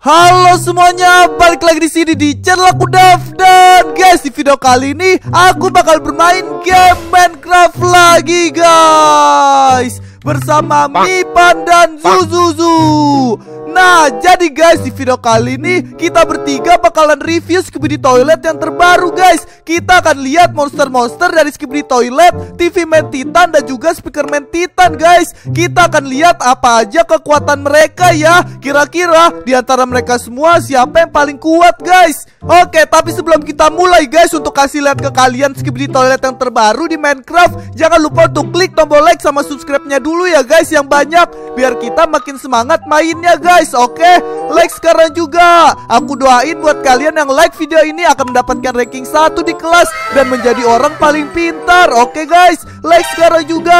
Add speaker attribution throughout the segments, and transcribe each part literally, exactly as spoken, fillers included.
Speaker 1: Halo semuanya, balik lagi di sini di channel aku Dav. Dan guys, di video kali ini aku bakal bermain game Minecraft lagi guys, bersama Mipan dan Zuzuzu. Nah, jadi guys, di video kali ini kita bertiga bakalan review Skibidi Toilet yang terbaru guys. Kita akan lihat monster-monster dari Skibidi Toilet, T V Man Titan, dan juga Speaker Man Titan guys. Kita akan lihat apa aja kekuatan mereka ya. Kira-kira di antara mereka semua siapa yang paling kuat guys. Oke, tapi sebelum kita mulai guys, untuk kasih lihat ke kalian Skibidi Toilet yang terbaru di Minecraft, jangan lupa untuk klik tombol like sama subscribe-nya dulu ya guys yang banyak, biar kita makin semangat mainnya guys. Oke, like sekarang juga. Aku doain buat kalian yang like video ini akan mendapatkan ranking satu di kelas dan menjadi orang paling pintar. Oke guys, like sekarang juga.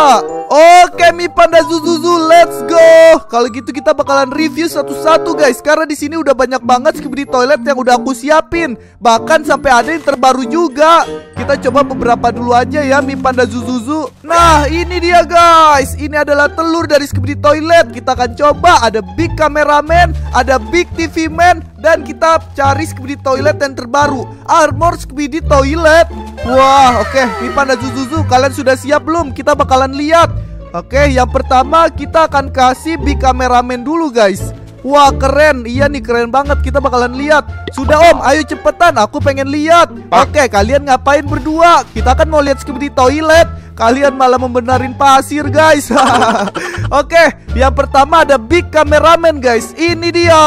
Speaker 1: Oke, Mipan dan Zuzuzu, let's go. Kalau gitu kita bakalan review satu-satu guys, karena di sini udah banyak banget Skibidi Toilet yang udah aku siapin. Bahkan sampai ada yang terbaru juga. Kita coba beberapa dulu aja ya, Mipan dan Zuzuzu. Nah, ini dia guys. Ini adalah telur dari Skibidi Toilet. Kita akan coba. Ada Big Cameraman, ada Big T V Man, dan kita cari Skibidi Toilet yang terbaru, Armor Skibidi Toilet. Wah, oke, okay. Mipan dan Zuzuzu, kalian sudah siap belum? Kita bakalan lihat. Oke, okay, yang pertama kita akan kasih Big Cameraman dulu guys. Wah, keren. Iya nih, keren banget. Kita bakalan lihat. Sudah om, ayo cepetan, aku pengen lihat. Oke, okay, kalian ngapain berdua? Kita kan mau lihat Skibidi Toilet. Kalian malah membenarin pasir guys. Oke, okay, yang pertama ada Big Cameraman guys. Ini dia.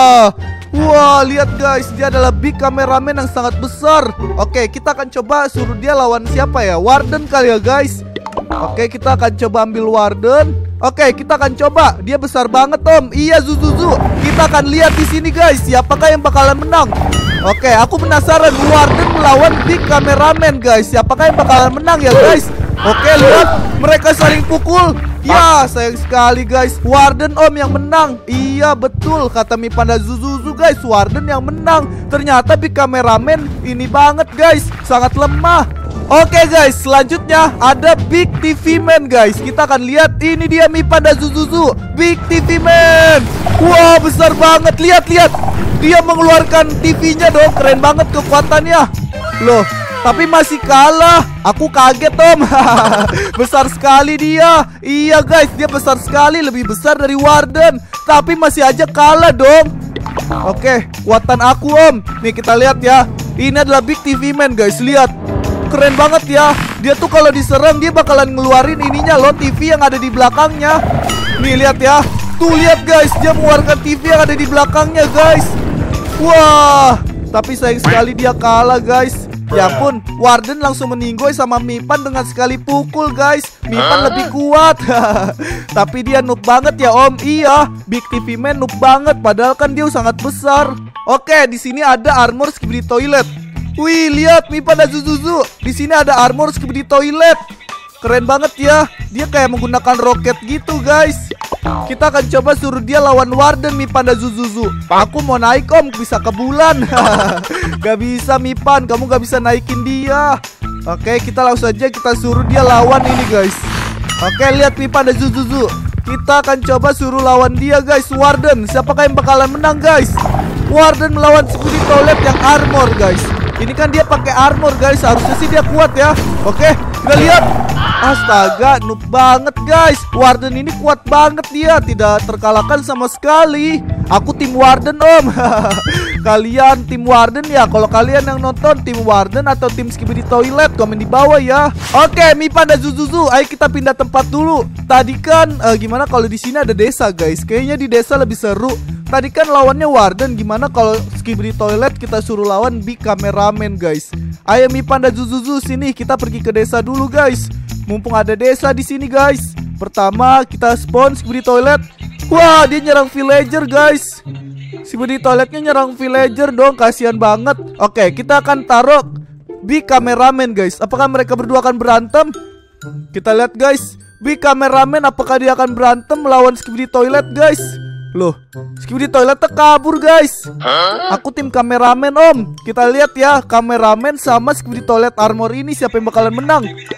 Speaker 1: Wah, lihat guys, dia adalah Big Cameraman yang sangat besar. Oke, okay, kita akan coba suruh dia lawan siapa ya? Warden kali ya guys. Oke, okay, kita akan coba ambil Warden. Oke, okay, kita akan coba. Dia besar banget om. Iya Zuzuzu. Kita akan lihat di sini guys, siapakah yang bakalan menang. Oke, okay, aku penasaran Warden melawan Big Cameraman guys. Siapakah yang bakalan menang ya guys? Oke, lihat mereka saling pukul. Ya, sayang sekali guys, Warden om yang menang. Iya betul, kata Mipan dan Zuzuzu guys, Warden yang menang. Ternyata Big Cameraman ini banget guys, sangat lemah. Oke guys, selanjutnya ada Big T V Man guys. Kita akan lihat, ini dia Mipan dan Zuzuzu, Big T V Man. Wah, besar banget, lihat-lihat. Dia mengeluarkan T V-nya dong, keren banget kekuatannya. Loh, tapi masih kalah. Aku kaget om. Besar sekali dia. Iya guys, dia besar sekali, lebih besar dari Warden. Tapi masih aja kalah dong. Oke, kekuatan aku om. Nih kita lihat ya. Ini adalah Big T V Man guys, lihat. Keren banget ya. Dia tuh kalau diserang dia bakalan ngeluarin ininya loh, T V yang ada di belakangnya. Nih lihat ya. Tuh lihat guys, dia mengeluarkan T V yang ada di belakangnya guys. Wah, tapi sayang sekali dia kalah guys. Ya ampun, Warden langsung meninggoy sama Mipan dengan sekali pukul guys. Mipan lebih kuat. Tapi dia noob banget ya om. Iya, Big T V Man noob banget, padahal kan dia sangat besar. Oke, di sini ada Armor Skibidi Toilet. Wih, lihat Mipan dan Zuzuzu. Di sini ada Armor Skibidi Toilet. Keren banget ya. Dia kayak menggunakan roket gitu guys. Kita akan coba suruh dia lawan Warden, Mipan dan Zuzuzu. Aku mau naik om, bisa ke bulan. Gak bisa Mipan, kamu gak bisa naikin dia. Oke, kita langsung aja kita suruh dia lawan ini guys. Oke, lihat Mipan dan Zuzuzu. Kita akan coba suruh lawan dia guys, Warden. Siapakah yang bakalan menang guys? Warden melawan Skibidi Toilet yang armor guys. Ini kan dia pakai armor guys, harusnya sih dia kuat ya. Oke, kita lihat. Astaga, noob banget guys. Warden ini kuat banget dia, tidak terkalahkan sama sekali. Aku tim Warden om. Kalian tim Warden ya? Kalau kalian yang nonton tim Warden atau tim Skibidi Toilet, komen di bawah ya. Oke, Mipan dan Zuzuzu, ayo kita pindah tempat dulu. Tadi kan uh, gimana kalau di sini ada desa guys? Kayaknya di desa lebih seru. Tadi kan lawannya Warden, gimana kalau Skibidi Toilet kita suruh lawan Big Cameraman guys? Ayo Mipan dan Zuzuzu, sini kita pergi ke desa dulu guys. Mumpung ada desa di sini guys. Pertama kita spawn Skibidi Toilet. Wah, dia nyerang villager guys. Skibidi Toiletnya nyerang villager dong, kasihan banget. Oke, kita akan taruh Big Cameraman guys. Apakah mereka berdua akan berantem? Kita lihat guys. Big Cameraman apakah dia akan berantem melawan Skibidi Toilet guys? Loh, Skibidi Toilet kabur guys. Aku tim kameramen om. Kita lihat ya, kameramen sama Skibidi Toilet armor ini siapa yang bakalan menang.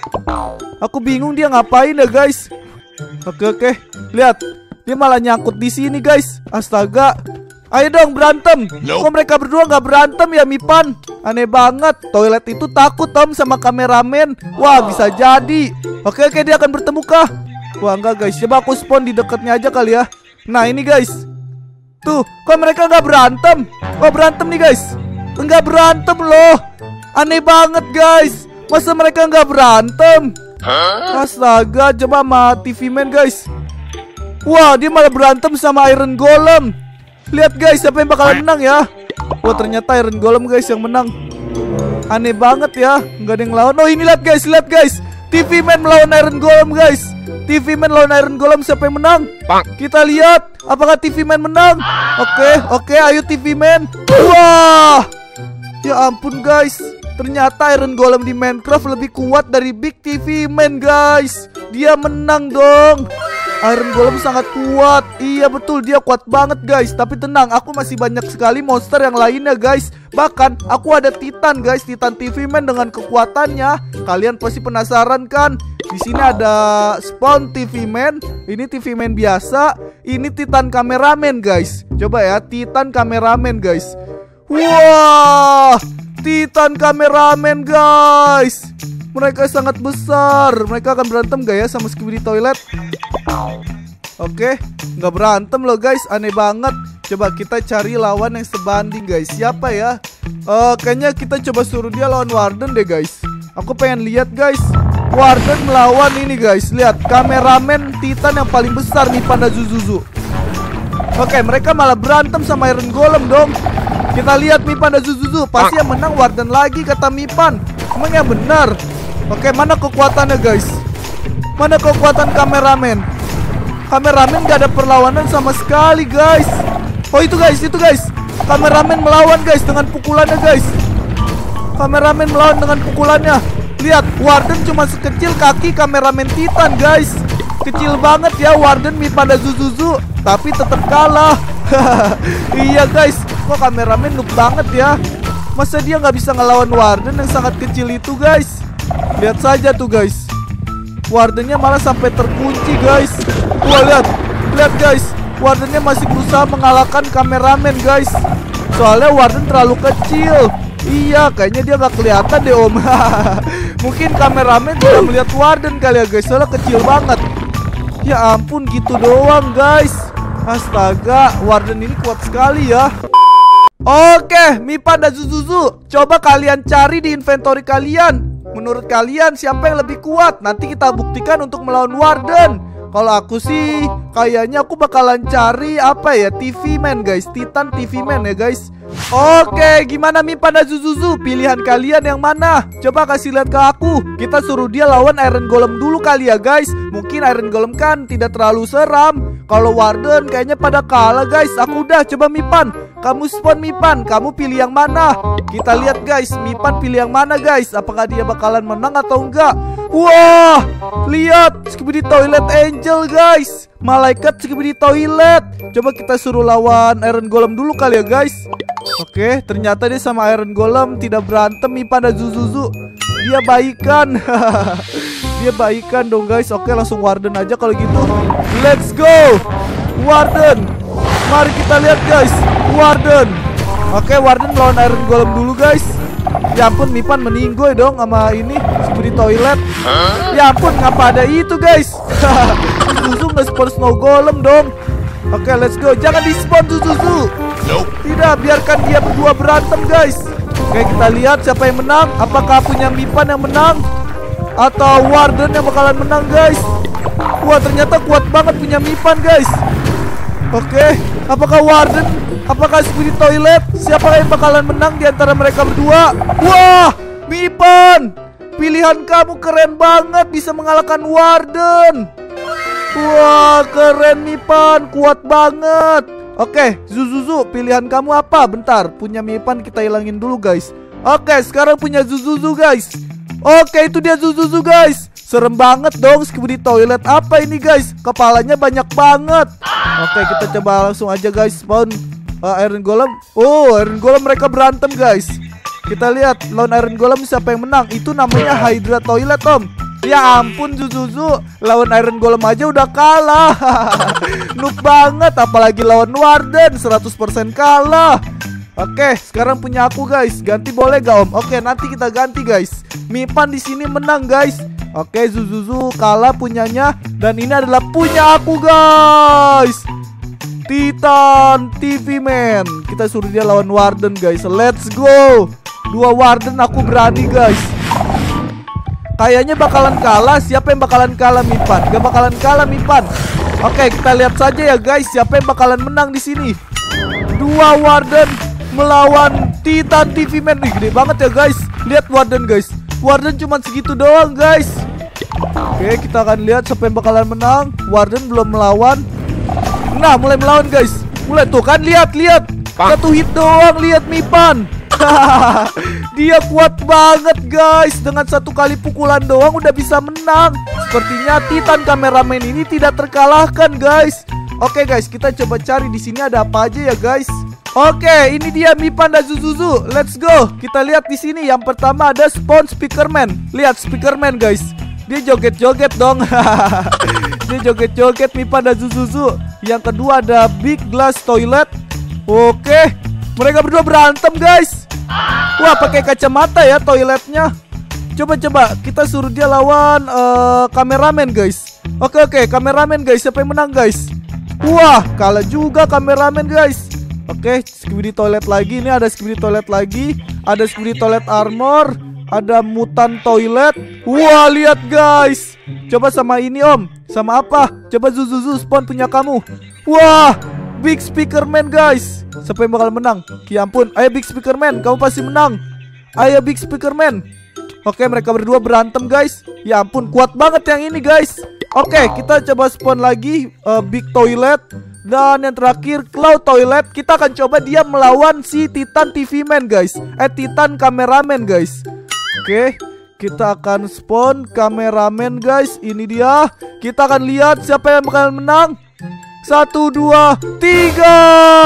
Speaker 1: Aku bingung dia ngapain ya guys. Oke oke, lihat. Dia malah nyangkut di sini guys. Astaga. Ayo dong berantem. Kok mereka berdua nggak berantem ya Mipan? Aneh banget. Toilet itu takut Tom sama kameramen. Wah bisa jadi. Oke oke dia akan bertemu kah? Wah enggak guys. Coba aku spawn di dekatnya aja kali ya. Nah ini guys. Tuh kok mereka nggak berantem? Oh berantem nih guys. Enggak berantem loh. Aneh banget guys. Masa mereka nggak berantem? Astaga, coba sama T V Man guys. Wah dia malah berantem sama Iron Golem. Lihat guys, siapa yang bakalan menang ya? Wah ternyata Iron Golem guys yang menang. Aneh banget ya, nggak ada yang lawan. Oh ini lihat guys, lihat guys, T V Man melawan Iron Golem guys. T V Man lawan Iron Golem, siapa yang menang? Kita lihat, apakah T V Man menang? Oke, oke, ayo T V Man. Wah, ya ampun guys, ternyata Iron Golem di Minecraft lebih kuat dari Big T V Man guys. Dia menang dong. Iron Golem sangat kuat. Iya betul, dia kuat banget guys. Tapi tenang, aku masih banyak sekali monster yang lainnya guys. Bahkan aku ada Titan guys, Titan T V Man dengan kekuatannya. Kalian pasti penasaran kan? Di sini ada Spawn T V Man. Ini T V Man biasa. Ini Titan Kameramen guys. Coba ya, Titan Kameramen guys. Wah, Titan Kameramen guys. Mereka sangat besar. Mereka akan berantem gak ya sama Skibidi Toilet? Oke, nggak berantem loh guys. Aneh banget. Coba kita cari lawan yang sebanding guys. Siapa ya? Uh, kayaknya kita coba suruh dia lawan Warden deh guys. Aku pengen lihat guys. Warden melawan ini guys. Lihat, kameramen Titan yang paling besar nih, Panda Zuzuzu. Oke, mereka malah berantem sama Iron Golem dong. Kita lihat nih Panda Zuzuzu. Pasti yang menang Warden lagi kata Mipan. Emang yang benar? Oke, mana kekuatannya guys? Mana kekuatan kameramen? Kameramen gak ada perlawanan sama sekali guys. Oh itu guys, itu guys. Kameramen melawan guys dengan pukulannya guys. Kameramen melawan dengan pukulannya. Lihat, Warden cuma sekecil kaki kameramen Titan guys. Kecil banget ya Warden Mi Panda Zuzuzu. Tapi tetap kalah. Iya guys, kok kameramen noob banget ya. Masa dia nggak bisa ngelawan Warden yang sangat kecil itu guys. Lihat saja tuh guys, Wardennya malah sampai terkunci guys. Wah lihat, lihat guys, Wardennya masih berusaha mengalahkan kameramen guys. Soalnya Warden terlalu kecil. Iya, kayaknya dia nggak kelihatan deh om. Mungkin kameramen tidak melihat Warden kali ya guys, soalnya kecil banget. Ya ampun, gitu doang guys. Astaga, Warden ini kuat sekali ya. Oke, Mipan dan Zuzuzu, coba kalian cari di inventory kalian. Menurut kalian siapa yang lebih kuat? Nanti kita buktikan untuk melawan Warden. Kalau aku sih kayaknya aku bakalan cari apa ya, T V Man guys, Titan T V Man ya guys. Oke, gimana Mipan dan Zuzuzu? Pilihan kalian yang mana? Coba kasih lihat ke aku. Kita suruh dia lawan Iron Golem dulu kali ya guys. Mungkin Iron Golem kan tidak terlalu seram. Kalau Warden kayaknya pada kalah guys. Aku udah, coba Mipan, kamu spawn Mipan, kamu pilih yang mana? Kita lihat guys, Mipan pilih yang mana guys? Apakah dia bakalan menang atau enggak? Wah, lihat Skibidi Toilet Angel guys, malaikat Skibidi Toilet. Coba kita suruh lawan Iron Golem dulu kali ya guys. Oke, ternyata dia sama Iron Golem tidak berantem Mipan dan Zuzuzu. Dia baikan. Dia baikan dong guys. Oke, langsung Warden aja kalau gitu. Let's go Warden. Mari kita lihat guys, Warden. Oke, Warden melawan Iron Golem dulu guys. Ya ampun, Mipan meninggoy dong sama ini Skibidi Toilet. Ya ampun, ngapa ada itu guys? Zuzu nggak spawn Snow Golem dong. Oke, let's go. Jangan di spawn Zuzu. Tidak, biarkan dia berdua berantem guys. Oke, kita lihat siapa yang menang. Apakah punya Mipan yang menang atau Warden yang bakalan menang guys? Wah, ternyata kuat banget punya Mipan guys. Oke, apakah Warden, apakah Skibidi Toilet? Siapa yang bakalan menang di antara mereka berdua? Wah, Mipan, pilihan kamu keren banget, bisa mengalahkan Warden. Wah, keren Mipan, kuat banget. Oke, Zuzuzu, pilihan kamu apa? Bentar, punya Mipan kita hilangin dulu guys. Oke, sekarang punya Zuzuzu guys. Oke, itu dia Zuzuzu guys. Serem banget dong Skibidi Toilet. Apa ini guys? Kepalanya banyak banget. Oke, kita coba langsung aja guys spawn uh, Iron Golem. Oh, Iron Golem mereka berantem guys. Kita lihat lawan Iron Golem siapa yang menang. Itu namanya Hydra Toilet om. Ya ampun Zuzuzu, lawan Iron Golem aja udah kalah. Noob banget, apalagi lawan Warden seratus persen kalah. Oke, sekarang punya aku guys. Ganti boleh gak Om? Oke, nanti kita ganti guys. Mipan di sini menang guys. Oke, Zuzuzu kalah punyanya, dan ini adalah punya aku guys. Titan T V Man. Kita suruh dia lawan Warden guys. Let's go. Dua Warden aku berani guys. Kayaknya bakalan kalah. Siapa yang bakalan kalah Mipan? Gak bakalan kalah Mipan. Oke, kita lihat saja ya guys, siapa yang bakalan menang di sini. Dua Warden melawan Titan T V Man. Wih, gede banget ya guys. Lihat Warden guys. Warden cuma segitu doang guys. Oke, kita akan lihat siapa yang bakalan menang. Warden belum melawan. Nah, mulai melawan guys. Mulai tuh kan, lihat lihat. Satu hit doang, lihat Mipan. Dia kuat banget guys. Dengan satu kali pukulan doang udah bisa menang. Sepertinya Titan kameramen ini tidak terkalahkan guys. Oke guys, kita coba cari di sini ada apa aja ya guys. Oke, ini dia Mipan dan Zuzuzu. Let's go. Kita lihat di sini. Yang pertama ada Spawn Speakerman. Lihat Speakerman guys. Dia joget-joget dong. Dia joget-joget Mipan dan Zuzuzu. Yang kedua ada Big Glass Toilet. Oke, mereka berdua berantem guys. Wah, pakai kacamata ya toiletnya. Coba-coba kita suruh dia lawan uh, kameramen guys. Oke oke, kameramen guys. Siapa yang menang guys? Wah, kalah juga kameramen guys. Oke, Skibidi Toilet lagi. Ini ada Skibidi Toilet lagi. Ada Skibidi Toilet Armor. Ada Mutan Toilet. Wah, lihat guys. Coba sama ini Om. Sama apa? Coba Zuzuzu spawn punya kamu. Wah, Big Speakerman guys. Siapa yang bakal menang? Ya ampun. Ayo Big Speakerman, kamu pasti menang. Ayo Big Speakerman. Oke, mereka berdua berantem guys. Ya ampun, kuat banget yang ini guys. Oke, kita coba spawn lagi uh, Big Toilet. Dan yang terakhir Cloud Toilet. Kita akan coba dia melawan si Titan T V Man guys. Eh, Titan kameramen guys. Oke, kita akan spawn kameramen guys. Ini dia. Kita akan lihat siapa yang bakal menang. Satu, dua, tiga.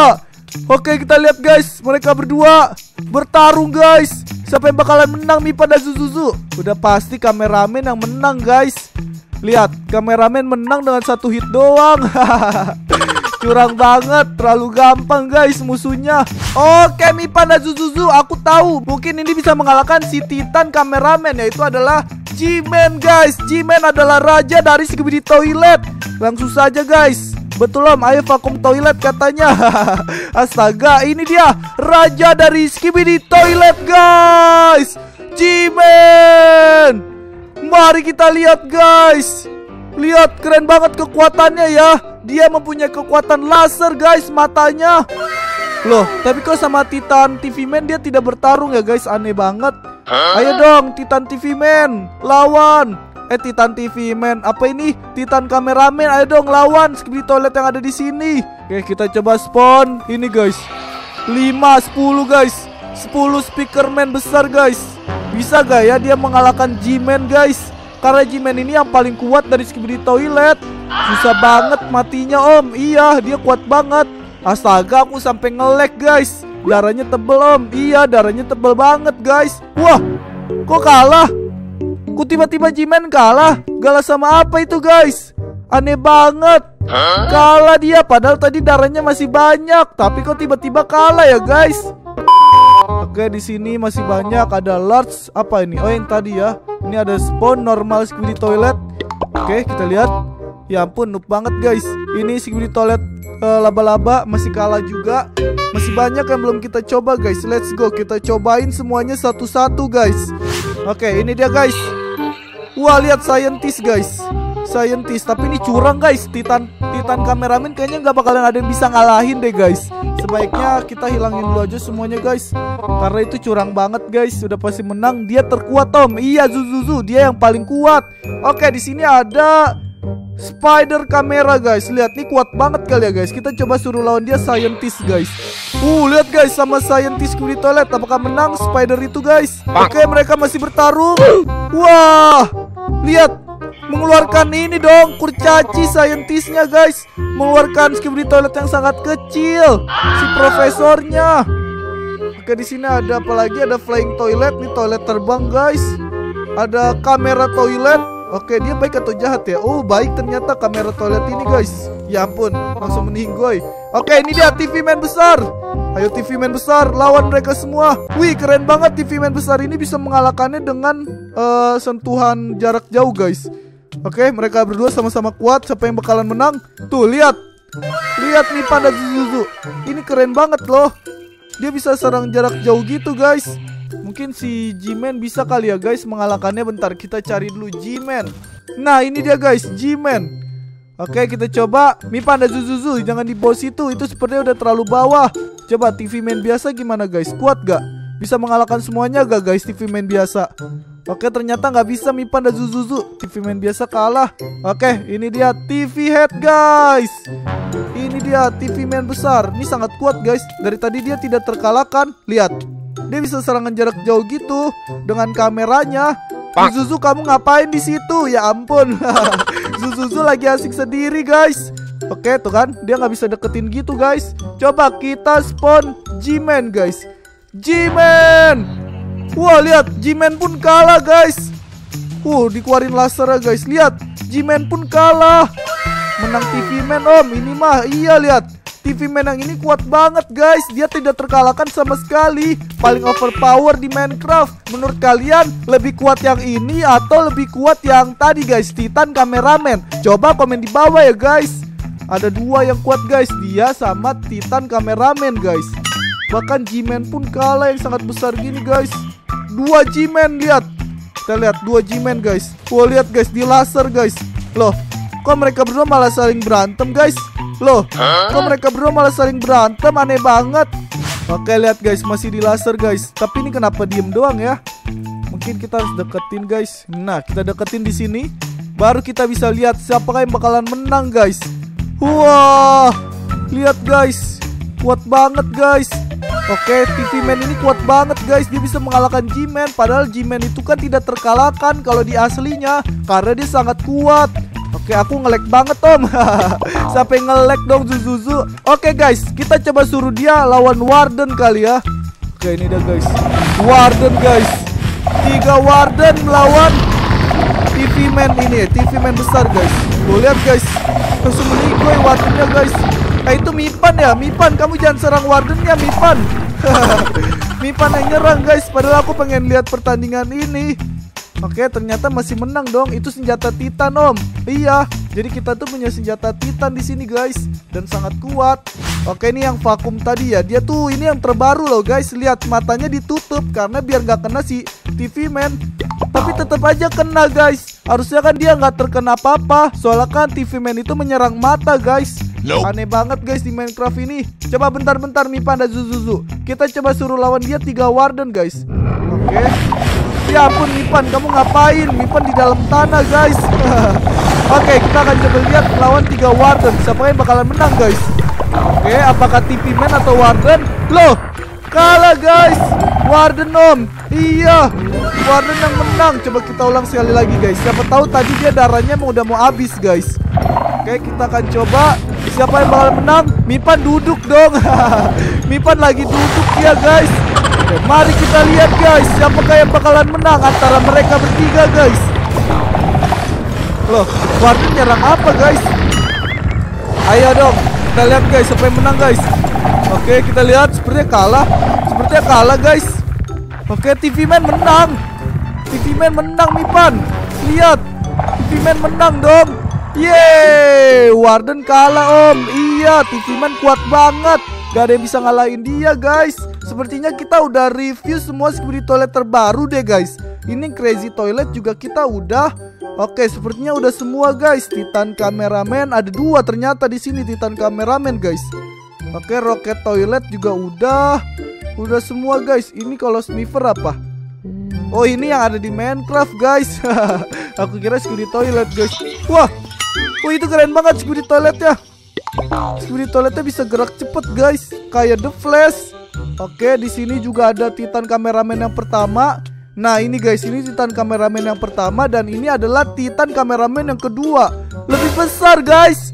Speaker 1: Oke, kita lihat guys. Mereka berdua bertarung guys. Siapa yang bakalan menang, Mipan dan Zuzuzu? Udah pasti kameramen yang menang guys. Lihat, kameramen menang dengan satu hit doang. Curang banget, terlalu gampang guys musuhnya. Oke, Mipan dan Zuzuzu, aku tahu mungkin ini bisa mengalahkan si Titan kameramen, yaitu adalah G-Man guys. G-Man adalah raja dari Skibidi Toilet. Langsung saja guys. Betul Om, ayo vakum toilet katanya. Astaga, ini dia raja dari Skibidi Toilet guys. G-Man. Mari kita lihat guys. Lihat, keren banget kekuatannya ya. Dia mempunyai kekuatan laser guys matanya. Loh, tapi kok sama Titan T V Man dia tidak bertarung ya guys. Aneh banget. Ayo dong Titan T V Man, lawan. Eh, Titan T V Man, apa ini? Titan kameramen, ayo dong lawan Skibidi Toilet yang ada di sini. Oke, kita coba spawn ini guys. lima, sepuluh guys. sepuluh Speakerman besar guys. Bisa gak ya dia mengalahkan G-Man guys? Karena G-Man ini yang paling kuat dari Skibidi Toilet. Susah banget matinya Om. Iya, dia kuat banget. Astaga, aku sampai nge-lag guys. Darahnya tebel Om. Iya, darahnya tebel banget guys. Wah, kok kalah? Kok tiba-tiba G-Man kalah? Kalah sama apa itu guys? Aneh banget. Kalah dia, padahal tadi darahnya masih banyak. Tapi kok tiba-tiba kalah ya guys? Oke, di sini masih banyak. Ada large, apa ini? Oh, yang tadi ya. Ini ada spawn normal Skibidi Toilet. Oke, kita lihat. Ya ampun, noob banget guys. Ini Skibidi Toilet laba-laba uh, masih kalah juga. Masih banyak yang belum kita coba guys. Let's go, kita cobain semuanya satu-satu guys. Oke, ini dia guys. Wah, lihat scientist guys. Scientist, tapi ini curang guys. Titan Titan kameramen kayaknya nggak bakalan ada yang bisa ngalahin deh guys. Sebaiknya kita hilangin dulu aja semuanya guys. Karena itu curang banget guys. Sudah pasti menang. Dia terkuat Tom. Iya, Zuzuzu, dia yang paling kuat. Oke, di sini ada Spider kamera guys. Lihat, nih kuat banget kali ya guys. Kita coba suruh lawan dia scientist guys. Uh, lihat guys, sama scientist Skibidi Toilet. Apakah menang Spider itu guys? Oke, mereka masih bertarung. Wah, lihat, mengeluarkan ini dong, kurcaci scientistnya guys. Mengeluarkan Skibidi Toilet yang sangat kecil. Si profesornya. Oke, di sini ada apa lagi? Ada flying toilet, nih toilet terbang guys. Ada kamera toilet. Oke, dia baik atau jahat ya? Oh, baik ternyata kamera toilet ini guys. Ya ampun, langsung meninggoy. Oke, ini dia T V man besar. Ayo T V man besar, lawan mereka semua. Wih, keren banget T V man besar ini bisa mengalahkannya dengan uh, sentuhan jarak jauh guys. Oke, mereka berdua sama-sama kuat. Siapa yang bakalan menang? Tuh, lihat. Lihat nih Panda Zuzuzu. Ini keren banget loh. Dia bisa serang jarak jauh gitu guys. Mungkin si G-Man bisa kali ya guys mengalahkannya. Bentar, kita cari dulu G-Man. Nah, ini dia guys, G-Man. Oke, kita coba. Mi Panda Zuzuzu, jangan di bawah situ. Itu sepertinya udah terlalu bawah. Coba T V man biasa gimana guys? Kuat gak? Bisa mengalahkan semuanya gak guys T V man biasa? Oke, ternyata nggak bisa Mi Panda Zuzuzu. T V man biasa kalah. Oke, ini dia T V head guys. Ini dia T V man besar. Ini sangat kuat guys. Dari tadi dia tidak terkalahkan. Lihat, dia bisa serangan jarak jauh gitu dengan kameranya. Zuzuzu, kamu ngapain di situ? Ya ampun. Zuzuzu lagi asik sendiri guys. Oke, tuh kan, dia nggak bisa deketin gitu guys. Coba kita spawn G-Man guys. G-Man. Wah, lihat, G-Man pun kalah guys. Uh, dikeluarin laser guys. Lihat, G-Man pun kalah. Menang T V man om. Ini mah, iya lihat, T V man yang ini kuat banget guys. Dia tidak terkalahkan sama sekali. Paling overpower di Minecraft. Menurut kalian lebih kuat yang ini atau lebih kuat yang tadi guys, Titan Cameraman? Coba komen di bawah ya guys. Ada dua yang kuat guys, dia sama Titan Cameraman guys. Bahkan G-Man pun kalah yang sangat besar gini guys. Dua G-Man, lihat. Kita lihat dua G-Man guys. Wah, lihat guys, di laser guys. Loh, kok mereka berdua malah saling berantem guys? Loh, kok mereka berdua malah saling berantem? Aneh banget. Oke, lihat guys, masih di laser guys. Tapi ini kenapa diem doang ya? Mungkin kita harus deketin guys. Nah, kita deketin di sini. Baru kita bisa lihat siapa yang bakalan menang guys. Wah, lihat guys, kuat banget guys. Oke, T V man ini kuat banget guys. Dia bisa mengalahkan G-Man. Padahal G-Man itu kan tidak terkalahkan kalau di aslinya, karena dia sangat kuat. Oke, aku nge-lag banget om. Sampai nge-lag dong Zuzuzu. Oke guys, kita coba suruh dia lawan Warden kali ya. Oke, ini dia guys, Warden guys. Tiga Warden melawan T V man ini, T V man besar guys. Tuh, lihat guys, langsung meninggoy Wardennya guys. Eh, itu Mipan ya, Mipan, kamu jangan serang Wardennya Mipan. Mipan yang nyerang guys. Padahal aku pengen lihat pertandingan ini. Oke, ternyata masih menang dong. Itu senjata Titan om. Iya, jadi kita tuh punya senjata Titan di sini guys, dan sangat kuat. Oke, ini yang vakum tadi ya. Dia tuh ini yang terbaru loh guys. Lihat, matanya ditutup karena biar nggak kena si T V man. Tapi tetap aja kena guys. Harusnya kan dia nggak terkena apa-apa. Soalnya kan T V man itu menyerang mata guys. Nope. Aneh banget guys di Minecraft ini. Coba bentar-bentar Mi Panda Zuzuzu. Kita coba suruh lawan dia tiga Warden guys. Oke. Ya ampun Mipan, kamu ngapain? Mipan di dalam tanah guys. Oke, kita akan coba lihat lawan tiga Warden. Siapa yang bakalan menang guys? Oke, apakah T V man atau Warden? Loh, kalah guys. Warden om. Iya, Warden yang menang. Coba kita ulang sekali lagi guys. Siapa tahu tadi dia darahnya mau udah mau habis guys. Oke, kita akan coba. Siapa yang bakalan menang? Mipan duduk dong. Mipan lagi duduk ya guys. Oke, mari kita lihat guys, siapakah yang bakalan menang antara mereka bertiga guys. Loh, Warden nyerang apa guys? Ayo dong, kita lihat guys siapa yang menang guys. Oke, kita lihat sepertinya kalah. Sepertinya kalah guys. Oke, T V man menang. T V man menang Mipan. Lihat, T V man menang dong. Yeay, Warden kalah om. Iya, T V man kuat banget. Gak ada yang bisa ngalahin dia guys. Sepertinya kita udah review semua security toilet terbaru deh guys. Ini crazy toilet juga kita udah. Oke, sepertinya udah semua guys. Titan Cameraman ada dua ternyata di sini, Titan Cameraman guys. Oke, rocket toilet juga udah. Udah semua guys. Ini kalau sniffer apa? Oh, ini yang ada di Minecraft guys. Aku kira security toilet guys. Wah, wah itu keren banget security toiletnya. Security toiletnya bisa gerak cepet guys, kayak The Flash. Oke, di sini juga ada Titan Cameraman yang pertama. Nah, ini guys, ini Titan Cameraman yang pertama dan ini adalah Titan Cameraman yang kedua. Lebih besar guys.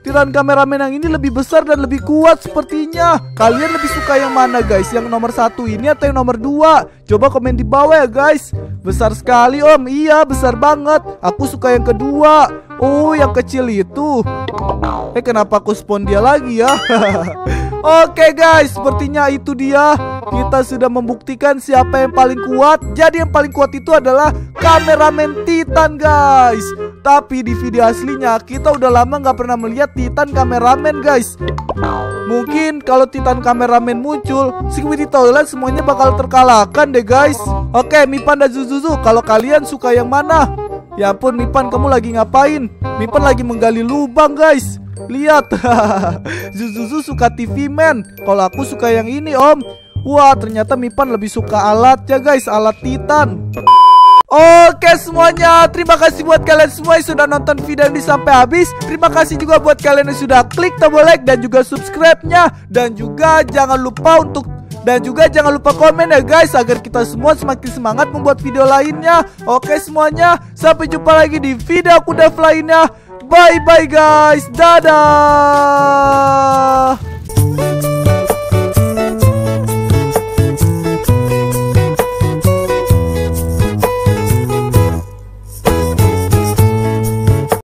Speaker 1: Titan kameramen yang ini lebih besar dan lebih kuat sepertinya. Kalian lebih suka yang mana guys? Yang nomor satu ini atau yang nomor dua? Coba komen di bawah ya guys. Besar sekali om. Iya besar banget. Aku suka yang kedua. Oh yang kecil itu. Eh kenapa aku spawn dia lagi ya? Oke guys, sepertinya itu dia. Kita sudah membuktikan siapa yang paling kuat. Jadi yang paling kuat itu adalah kameramen Titan guys. Tapi di video aslinya kita udah lama nggak pernah melihat Titan kameramen guys. Mungkin kalau Titan kameramen muncul, Squiddy Toilet semuanya bakal terkalahkan deh guys. Oke Mipan dan Zuzuzu, kalau kalian suka yang mana? Ya ampun Mipan, kamu lagi ngapain? Mipan lagi menggali lubang guys. Lihat. Zuzuzu suka T V man. Kalau aku suka yang ini om. Wah ternyata Mipan lebih suka alatnya guys, alat Titan. Oke semuanya, terima kasih buat kalian semua yang sudah nonton video ini sampai habis. Terima kasih juga buat kalian yang sudah klik tombol like dan juga subscribe-nya. Dan juga jangan lupa untuk Dan juga jangan lupa komen ya guys, agar kita semua semakin semangat membuat video lainnya. Oke semuanya, sampai jumpa lagi di video aku Dev lainnya. Bye bye guys, dadah.